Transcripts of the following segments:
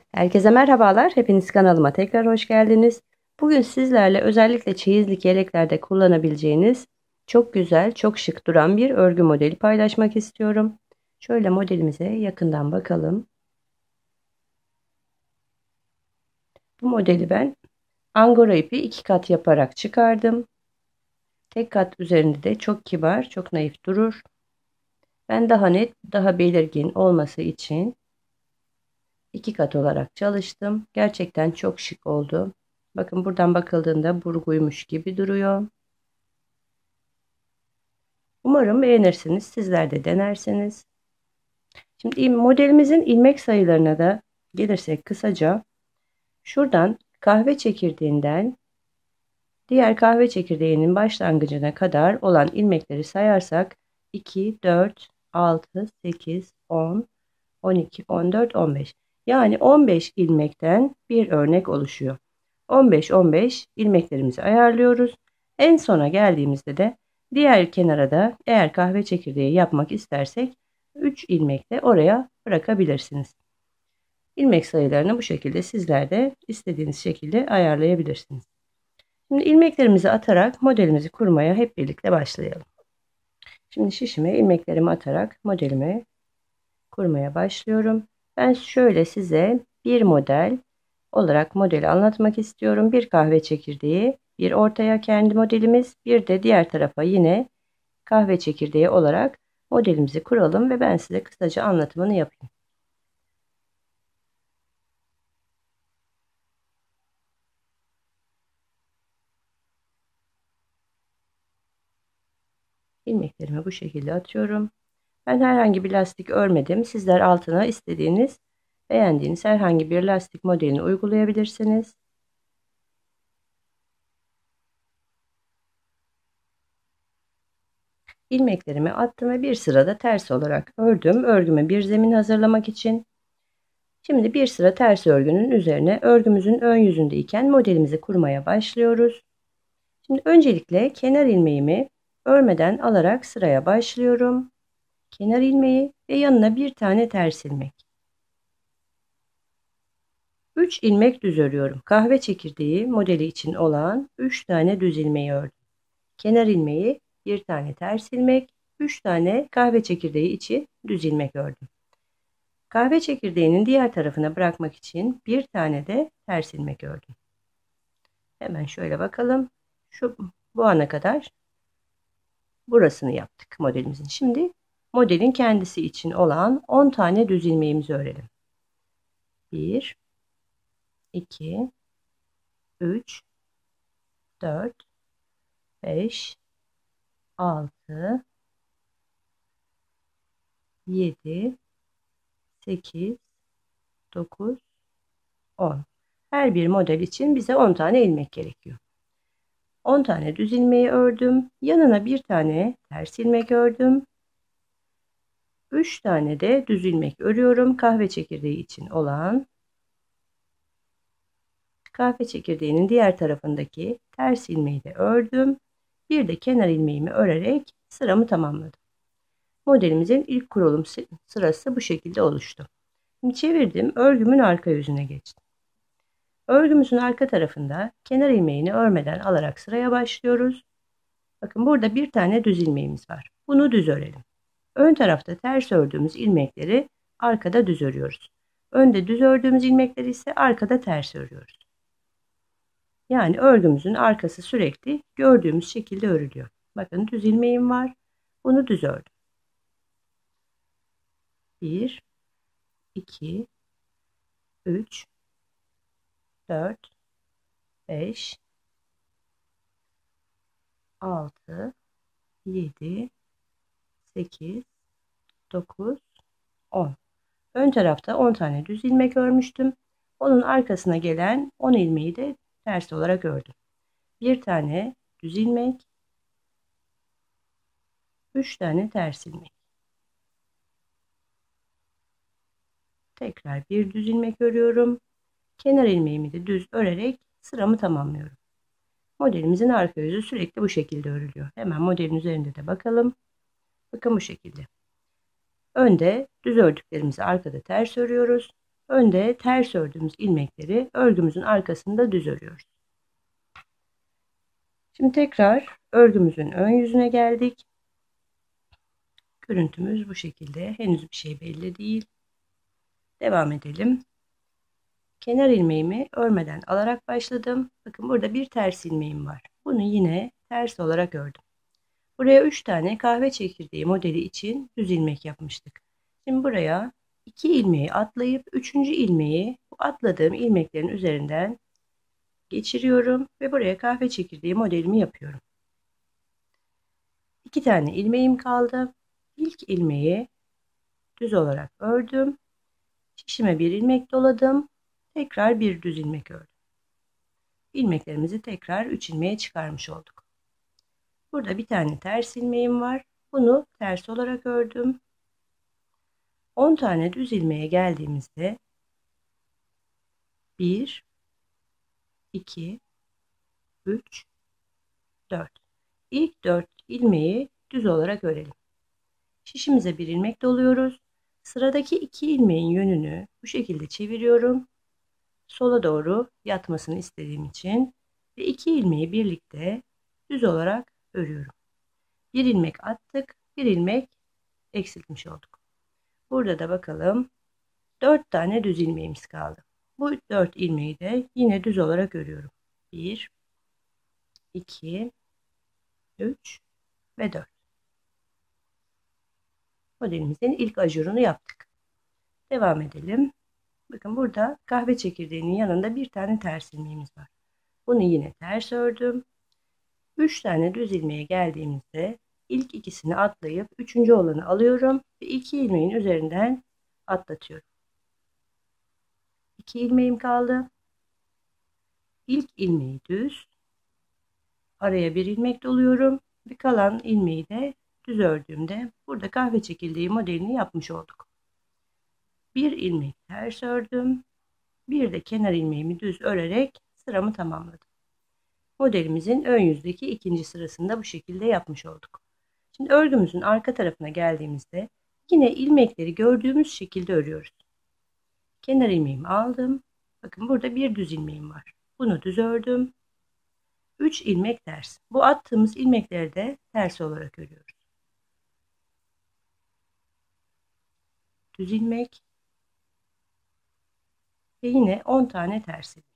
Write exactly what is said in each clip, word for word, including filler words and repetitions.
Herkese merhabalar. Hepiniz kanalıma tekrar hoş geldiniz. Bugün sizlerle özellikle çeyizlik yeleklerde kullanabileceğiniz çok güzel, çok şık duran bir örgü modeli paylaşmak istiyorum. Şöyle modelimize yakından bakalım. Bu modeli ben angora ipi iki kat yaparak çıkardım. Tek kat üzerinde de çok kibar, çok naif durur. Ben daha net, daha belirgin olması için iki kat olarak çalıştım. Gerçekten çok şık oldu. Bakın buradan bakıldığında burguymuş gibi duruyor. Umarım beğenirsiniz. Sizler de denersiniz. Şimdi modelimizin ilmek sayılarına da gelirsek kısaca şuradan kahve çekirdeğinden diğer kahve çekirdeğinin başlangıcına kadar olan ilmekleri sayarsak iki, dört, altı, sekiz, on, on iki, on dört, on beş. Yani on beş ilmekten bir örnek oluşuyor. on beş on beş ilmeklerimizi ayarlıyoruz. En sona geldiğimizde de diğer kenara da eğer kahve çekirdeği yapmak istersek üç ilmek de oraya bırakabilirsiniz. İlmek sayılarını bu şekilde sizler de istediğiniz şekilde ayarlayabilirsiniz. Şimdi ilmeklerimizi atarak modelimizi kurmaya hep birlikte başlayalım. Şimdi şişime ilmeklerimi atarak modelimi kurmaya başlıyorum. Ben şöyle size bir model olarak modeli anlatmak istiyorum. Bir kahve çekirdeği, bir ortaya kendi modelimiz, bir de diğer tarafa yine kahve çekirdeği olarak modelimizi kuralım ve ben size kısaca anlatımını yapayım. İlmeklerimi bu şekilde atıyorum. Ben herhangi bir lastik örmedim. Sizler altına istediğiniz, beğendiğiniz herhangi bir lastik modelini uygulayabilirsiniz. İlmeklerimi attım ve bir sırada ters olarak ördüm. Örgüme bir zemin hazırlamak için. Şimdi bir sıra ters örgünün üzerine örgümüzün ön yüzündeyken modelimizi kurmaya başlıyoruz. Şimdi öncelikle kenar ilmeğimi örmeden alarak sıraya başlıyorum. Kenar ilmeği ve yanına bir tane ters ilmek. üç ilmek düz örüyorum. Kahve çekirdeği modeli için olan üç tane düz ilmeği ördüm. Kenar ilmeği, bir tane ters ilmek, üç tane kahve çekirdeği için düz ilmek ördüm. Kahve çekirdeğinin diğer tarafına bırakmak için bir tane de ters ilmek ördüm. Hemen şöyle bakalım. Şu bu ana kadar burasını yaptık modelimizin. Şimdi modelin kendisi için olan on tane düz ilmeğimizi örelim. bir, iki, üç, dört, beş, altı, yedi, sekiz, dokuz, on. Her bir model için bize on tane ilmek gerekiyor. on tane düz ilmeği ördüm. Yanına bir tane ters ilmek ördüm. üç tane de düz ilmek örüyorum. Kahve çekirdeği için olan. Kahve çekirdeğinin diğer tarafındaki ters ilmeği de ördüm. Bir de kenar ilmeğimi örerek sıramı tamamladım. Modelimizin ilk kurulum sırası bu şekilde oluştu. Şimdi çevirdim. Örgümün arka yüzüne geçtim. Örgümüzün arka tarafında kenar ilmeğini örmeden alarak sıraya başlıyoruz. Bakın burada bir tane düz ilmeğimiz var. Bunu düz örelim. Ön tarafta ters ördüğümüz ilmekleri arkada düz örüyoruz. Önde düz ördüğümüz ilmekleri ise arkada ters örüyoruz. Yani örgümüzün arkası sürekli gördüğümüz şekilde örülüyor. Bakın düz ilmeğim var. Bunu düz ördüm. bir, iki, üç, dört, beş, altı, yedi, sekiz, dokuz, on. Ön tarafta on tane düz ilmek örmüştüm. Onun arkasına gelen on ilmeği de ters olarak ördüm. Bir tane düz ilmek, üç tane ters ilmek. Tekrar bir düz ilmek örüyorum. Kenar ilmeğimi de düz örerek sıramı tamamlıyorum. Modelimizin arka yüzü sürekli bu şekilde örülüyor. Hemen modelin üzerinde de bakalım. Bakın bu şekilde. Önde düz ördüklerimizi arkada ters örüyoruz. önde ters ördüğümüz ilmekleri örgümüzün arkasında düz örüyoruz. Şimdi tekrar örgümüzün ön yüzüne geldik. Görüntümüz bu şekilde. Henüz bir şey belli değil. Devam edelim. Kenar ilmeğimi örmeden alarak başladım. Bakın burada bir ters ilmeğim var. Bunu yine ters olarak ördüm. Buraya üç tane kahve çekirdeği modeli için düz ilmek yapmıştık. Şimdi buraya iki ilmeği atlayıp üçüncü ilmeği bu atladığım ilmeklerin üzerinden geçiriyorum ve buraya kahve çekirdeği modelimi yapıyorum. iki tane ilmeğim kaldı. İlk ilmeği düz olarak ördüm. Şişime bir ilmek doladım. Tekrar bir düz ilmek ördüm. İlmeklerimizi tekrar üç ilmeğe çıkarmış olduk. Burada bir tane ters ilmeğim var. Bunu ters olarak ördüm. on tane düz ilmeğe geldiğimizde bir, iki, üç, dört. İlk dört ilmeği düz olarak örelim. Şişimize bir ilmek doluyoruz. Sıradaki iki ilmeğin yönünü bu şekilde çeviriyorum. Sola doğru yatmasını istediğim için ve iki ilmeği birlikte düz olarak örüyorum. Bir ilmek attık, bir ilmek eksiltmiş olduk. Burada da bakalım dört tane düz ilmeğimiz kaldı. Bu dört ilmeği de yine düz olarak örüyorum. bir, iki, üç ve dört. Modelimizin ilk ajurunu yaptık. Devam edelim. Bakın burada kahve çekirdeğinin yanında bir tane ters ilmeğimiz var. Bunu yine ters ördüm. üç tane düz ilmeğe geldiğimizde ilk ikisini atlayıp üçüncü olanı alıyorum ve iki ilmeğin üzerinden atlatıyorum. iki ilmeğim kaldı. İlk ilmeği düz, araya bir ilmek doluyorum ve kalan ilmeği de düz ördüğümde burada kahve çekirdeği modelini yapmış olduk. Bir ilmek ters ördüm. Bir de kenar ilmeğimi düz örerek sıramı tamamladım. Modelimizin ön yüzdeki ikinci sırasında bu şekilde yapmış olduk. Şimdi örgümüzün arka tarafına geldiğimizde yine ilmekleri gördüğümüz şekilde örüyoruz. Kenar ilmeğimi aldım. Bakın burada bir düz ilmeğim var. Bunu düz ördüm. üç ilmek ters. Bu attığımız ilmekleri de ters olarak örüyoruz. Düz ilmek ve yine on tane ters ilmek.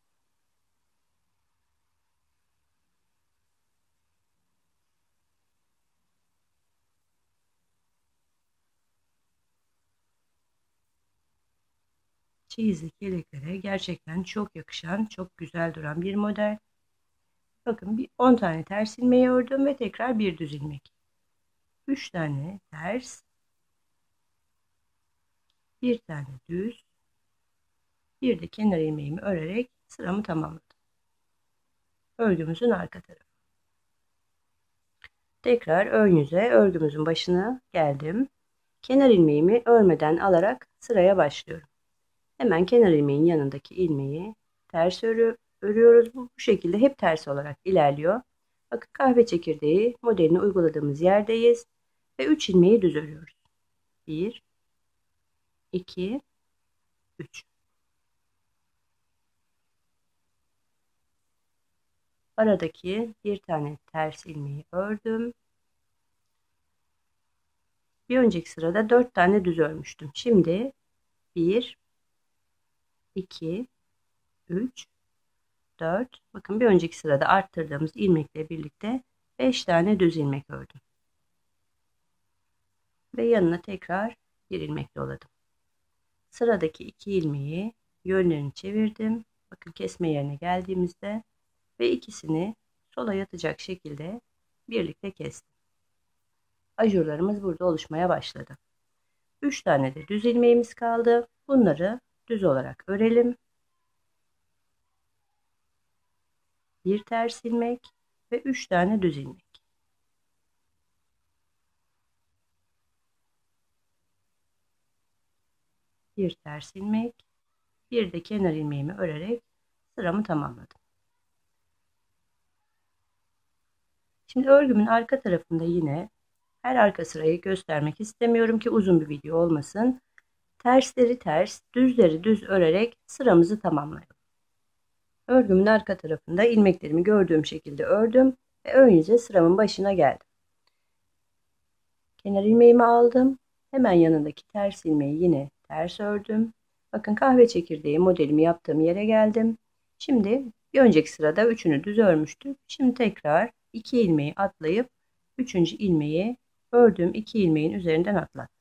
Çeyizlik yeleklere gerçekten çok yakışan, çok güzel duran bir model. Bakın bir on tane ters ilmeği ördüm ve tekrar bir düz ilmek. üç tane ters, bir tane düz, bir de kenar ilmeğimi örerek sıramı tamamladım. Örgümüzün arka tarafı. Tekrar ön yüze örgümüzün başına geldim. Kenar ilmeğimi örmeden alarak sıraya başlıyorum. Hemen kenar ilmeğin yanındaki ilmeği ters örü, örüyoruz. Bu, bu şekilde hep ters olarak ilerliyor. Bakın kahve çekirdeği modelini uyguladığımız yerdeyiz. Ve üç ilmeği düz örüyoruz. bir, iki, üç. Aradaki bir tane ters ilmeği ördüm. Bir önceki sırada dört tane düz örmüştüm. Şimdi bir, iki, üç, dört. Bakın bir önceki sırada arttırdığımız ilmekle birlikte beş tane düz ilmek ördüm. Ve yanına tekrar bir ilmek doladım. Sıradaki iki ilmeği yönlerini çevirdim. Bakın kesme yerine geldiğimizde ve ikisini sola yatacak şekilde birlikte kestim. Ajurlarımız burada oluşmaya başladı. üç tane de düz ilmeğimiz kaldı. Bunları düz olarak örelim. Bir ters ilmek ve üç tane düz ilmek. Bir ters ilmek, bir de kenar ilmeğimi örerek sıramı tamamladım. Şimdi örgümün arka tarafında yine her arka sırayı göstermek istemiyorum ki uzun bir video olmasın. tersleri ters, düzleri düz örerek sıramızı tamamlayalım. Örgümün arka tarafında ilmeklerimi gördüğüm şekilde ördüm ve ön yüze sıramın başına geldim. Kenar ilmeğimi aldım. Hemen yanındaki ters ilmeği yine ters ördüm. Bakın kahve çekirdeği modelimi yaptığım yere geldim. Şimdi bir önceki sırada üçünü düz örmüştük. Şimdi tekrar iki ilmeği atlayıp üçüncü ilmeği ördüğüm iki ilmeğin üzerinden atlattım.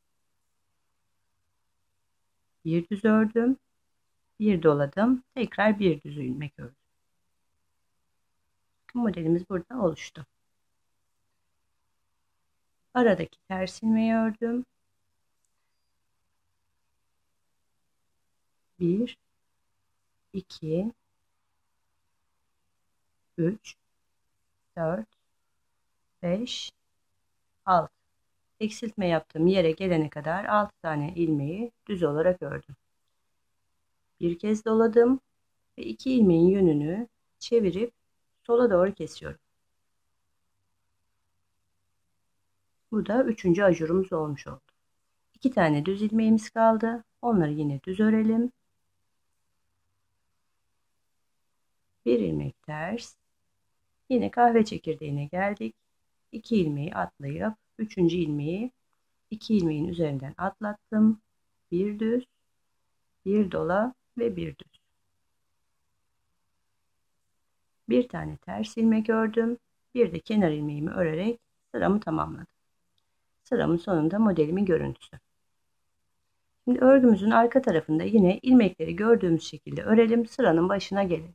Bir düz ördüm. Bir doladım. Tekrar bir düz ilmek ördüm. Modelimiz burada oluştu. Aradaki ters ilmeği ördüm. bir, iki, üç, dört, beş, altı. Eksiltme yaptığım yere gelene kadar altı tane ilmeği düz olarak ördüm. Bir kez doladım ve iki ilmeğin yönünü çevirip sola doğru kesiyorum. Bu da üçüncü ajurumuz olmuş oldu. iki tane düz ilmeğimiz kaldı. Onları yine düz örelim. Bir ilmek ters. Yine kahve çekirdeğine geldik. iki ilmeği atlayıp üçüncü ilmeği iki ilmeğin üzerinden atlattım. Bir düz, bir dola ve bir düz. Bir tane ters ilmek ördüm. Bir de kenar ilmeğimi örerek sıramı tamamladım. Sıramın sonunda modelimin görüntüsü. Şimdi örgümüzün arka tarafında yine ilmekleri gördüğümüz şekilde örelim. Sıranın başına gelelim.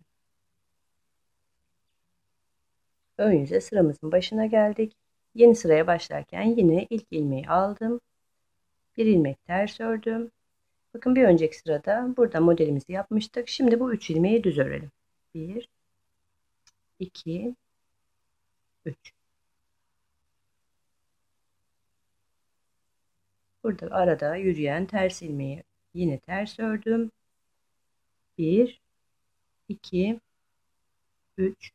Ön yüze sıramızın başına geldik. Yeni sıraya başlarken yine ilk ilmeği aldım. Bir ilmek ters ördüm. Bakın bir önceki sırada burada modelimizi yapmıştık. Şimdi bu üç ilmeği düz örelim. bir, iki, üç. Burada arada yürüyen ters ilmeği yine ters ördüm. bir, iki, üç,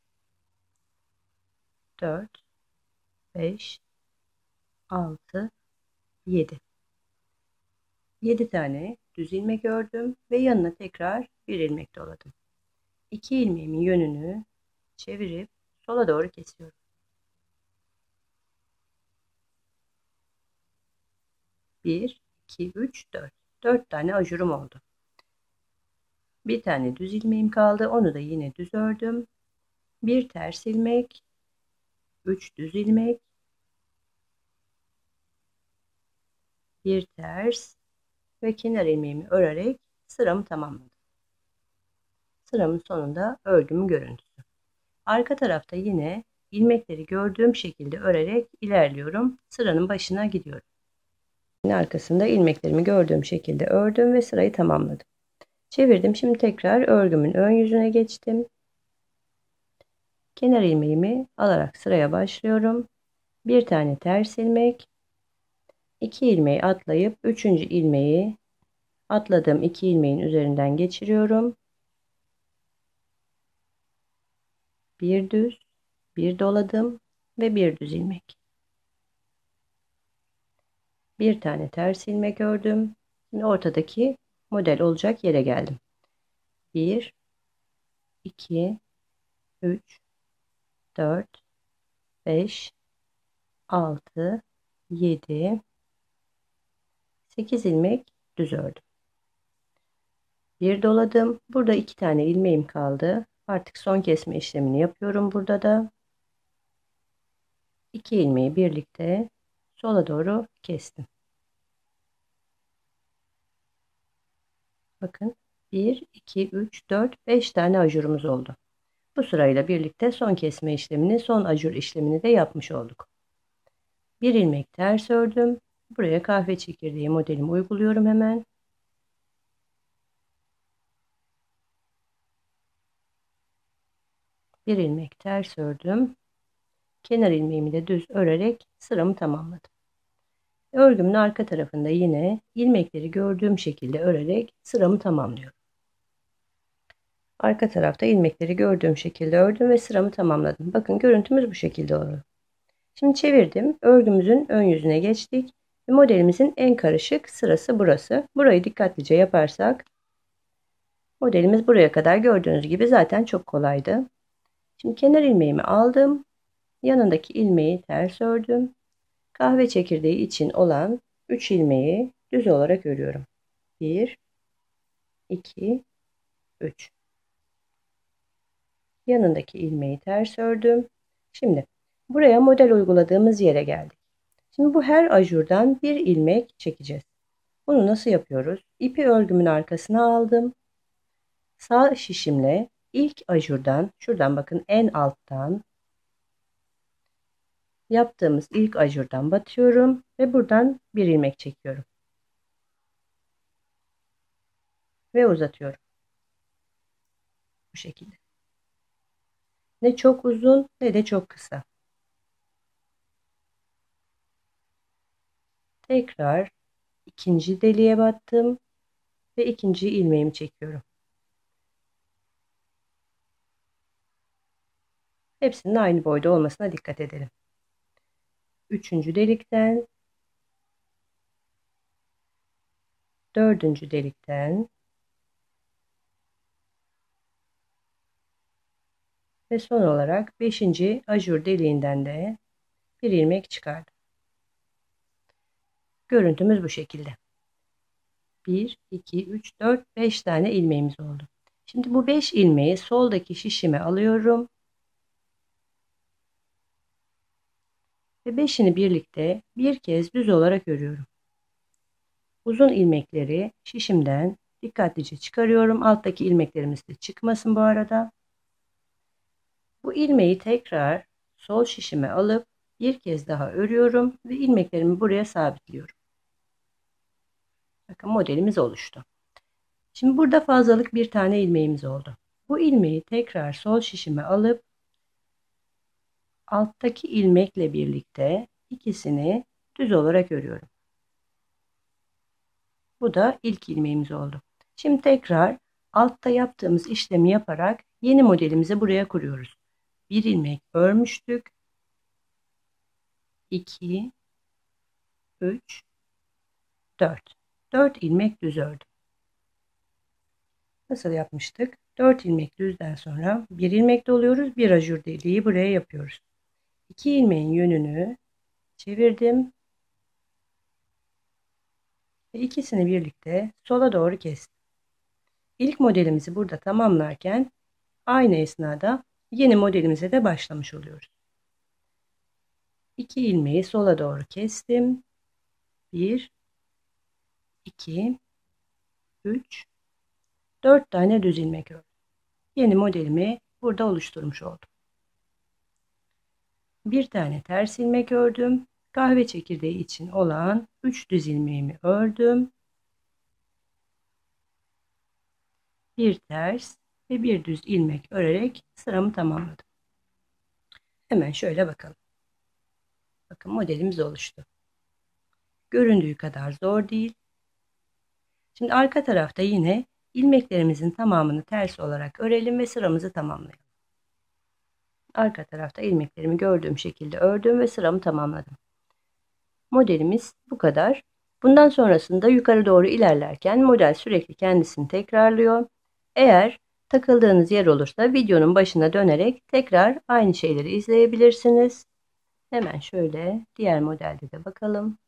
dört, beş, altı, yedi. yedi tane düz ilmek ördüm ve yanına tekrar bir ilmek doladım. iki ilmeğimin yönünü çevirip sola doğru kesiyorum. bir, iki, üç, dört. dört tane ajurum oldu. Bir tane düz ilmeğim kaldı. Onu da yine düz ördüm. Bir ters ilmek, üç düz ilmek, bir ters ve kenar ilmeğimi örerek sıramı tamamladım. Sıramın sonunda örgümün görüntüsü. Arka tarafta yine ilmekleri gördüğüm şekilde örerek ilerliyorum. Sıranın başına gidiyorum. Arkasında ilmeklerimi gördüğüm şekilde ördüm ve sırayı tamamladım. Çevirdim. Şimdi tekrar örgümün ön yüzüne geçtim. Kenar ilmeğimi alarak sıraya başlıyorum. Bir tane ters ilmek, iki ilmeği atlayıp üçüncü ilmeği atladığım iki ilmeğin üzerinden geçiriyorum. Bir düz, bir doladım ve bir düz ilmek. Bir tane ters ilmek ördüm. Şimdi ortadaki model olacak yere geldim. bir, iki, üç, dört, beş, altı, yedi, sekiz ilmek düz ördüm. Bir doladım. Burada iki tane ilmeğim kaldı. Artık son kesme işlemini yapıyorum burada da. iki ilmeği birlikte sola doğru kestim. Bakın bir, iki, üç, dört, beş tane ajurumuz oldu. Bu sırayla birlikte son kesme işlemini, son ajur işlemini de yapmış olduk. Bir ilmek ters ördüm. Buraya kahve çekirdeği modelimi uyguluyorum hemen. Bir ilmek ters ördüm. Kenar ilmeğimi de düz örerek sıramı tamamladım. Örgümün arka tarafında yine ilmekleri gördüğüm şekilde örerek sıramı tamamlıyorum. Arka tarafta ilmekleri gördüğüm şekilde ördüm ve sıramı tamamladım. Bakın görüntümüz bu şekilde oldu. Şimdi çevirdim. Örgümüzün ön yüzüne geçtik. Ve modelimizin en karışık sırası burası. Burayı dikkatlice yaparsak modelimiz buraya kadar gördüğünüz gibi zaten çok kolaydı. Şimdi kenar ilmeğimi aldım. Yanındaki ilmeği ters ördüm. Kahve çekirdeği için olan üç ilmeği düz olarak örüyorum. bir, iki, üç. Yanındaki ilmeği ters ördüm. Şimdi buraya model uyguladığımız yere geldik. Şimdi bu her ajurdan bir ilmek çekeceğiz. Bunu nasıl yapıyoruz? İpi örgümün arkasına aldım. Sağ şişimle ilk ajurdan, şuradan bakın en alttan yaptığımız ilk ajurdan batıyorum ve buradan bir ilmek çekiyorum. Ve uzatıyorum. Bu şekilde. Ne çok uzun ne de çok kısa. Tekrar ikinci deliğe battım ve ikinci ilmeğimi çekiyorum. Hepsinin aynı boyda olmasına dikkat edelim. Üçüncü delikten, dördüncü delikten ve son olarak beşinci ajur deliğinden de bir ilmek çıkardım. Görüntümüz bu şekilde. bir, iki, üç, dört, beş tane ilmeğimiz oldu. Şimdi bu beş ilmeği soldaki şişime alıyorum. Ve beşini birlikte bir kez düz olarak örüyorum. Uzun ilmekleri şişimden dikkatlice çıkarıyorum. Alttaki ilmeklerimiz de çıkmasın bu arada. Bu ilmeği tekrar sol şişime alıp bir kez daha örüyorum ve ilmeklerimi buraya sabitliyorum. Bakın modelimiz oluştu. Şimdi burada fazlalık bir tane ilmeğimiz oldu. Bu ilmeği tekrar sol şişime alıp alttaki ilmekle birlikte ikisini düz olarak örüyorum. Bu da ilk ilmeğimiz oldu. Şimdi tekrar altta yaptığımız işlemi yaparak yeni modelimizi buraya kuruyoruz. Bir ilmek örmüştük. iki, üç, dört. dört ilmek düz ördüm. Nasıl yapmıştık? dört ilmek düzden sonra bir ilmek doluyoruz. Bir ajur deliği buraya yapıyoruz. iki ilmeğin yönünü çevirdim. Ve ikisini birlikte sola doğru kestim. İlk modelimizi burada tamamlarken aynı esnada yeni modelimize de başlamış oluyoruz. iki ilmeği sola doğru kestim. bir, iki, üç, dört tane düz ilmek ördüm. Yeni modelimi burada oluşturmuş oldum. Bir tane ters ilmek ördüm. Kahve çekirdeği için olan üç düz ilmeğimi ördüm. Bir ters ve bir düz ilmek örerek sıramı tamamladım. Hemen şöyle bakalım. Bakın modelimiz oluştu. Göründüğü kadar zor değil. Şimdi arka tarafta yine ilmeklerimizin tamamını ters olarak örelim ve sıramızı tamamlayalım. Arka tarafta ilmeklerimi gördüğüm şekilde ördüm ve sıramı tamamladım. Modelimiz bu kadar. Bundan sonrasında yukarı doğru ilerlerken model sürekli kendisini tekrarlıyor. Eğer takıldığınız yer olursa videonun başına dönerek tekrar aynı şeyleri izleyebilirsiniz. Hemen şöyle diğer modelde de bakalım.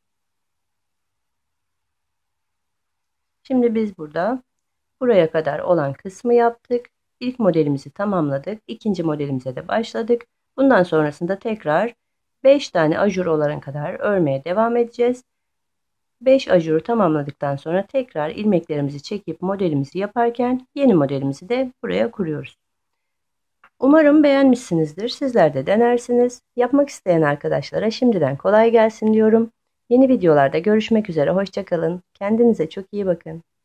Şimdi biz burada buraya kadar olan kısmı yaptık. İlk modelimizi tamamladık. İkinci modelimize de başladık. Bundan sonrasında tekrar beş tane ajur olana kadar örmeye devam edeceğiz. beş ajuru tamamladıktan sonra tekrar ilmeklerimizi çekip modelimizi yaparken yeni modelimizi de buraya kuruyoruz. Umarım beğenmişsinizdir. Sizler de denersiniz. Yapmak isteyen arkadaşlara şimdiden kolay gelsin diyorum. Yeni videolarda görüşmek üzere. Hoşça kalın. Kendinize çok iyi bakın.